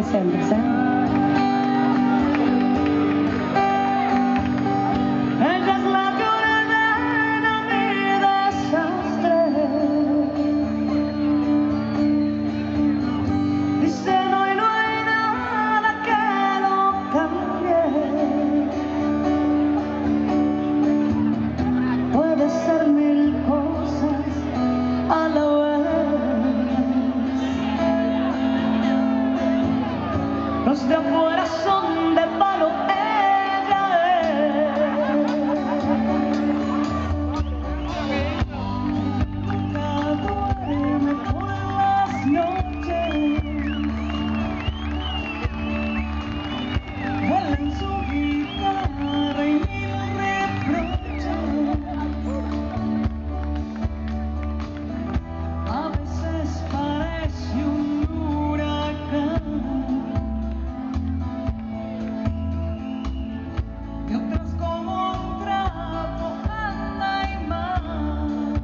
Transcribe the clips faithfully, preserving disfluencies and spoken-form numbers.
presentes, ¿eh? Ella es la violena, mi desastre. Dice no y no hay nada que lo cambie. Puede ser mil cosas a la vez. Los de afuera son de palo, ella es. Nunca duerme por las noches. Vuela en su guitarra y mil reproches. A veces parece un huracán. Y otras como un trapo anda y más.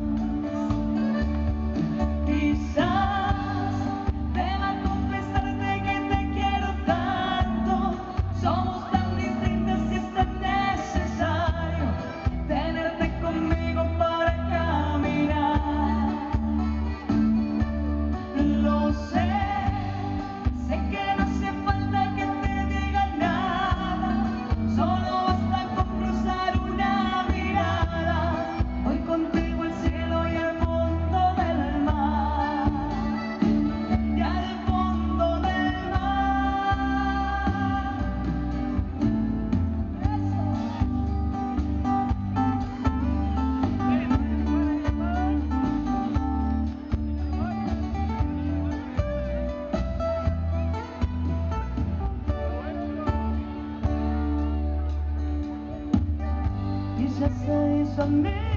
Quizás deba confesarte que te quiero tanto. Somos tan distintas y es tan necesario tenerte conmigo para caminar. Lo sé, sé que no hace falta que te diga nada. Solo basta con cruzar una mirada. Voy contigo al cielo y al fondo del mar. Y al fondo del mar. Y ella se hizo a mí.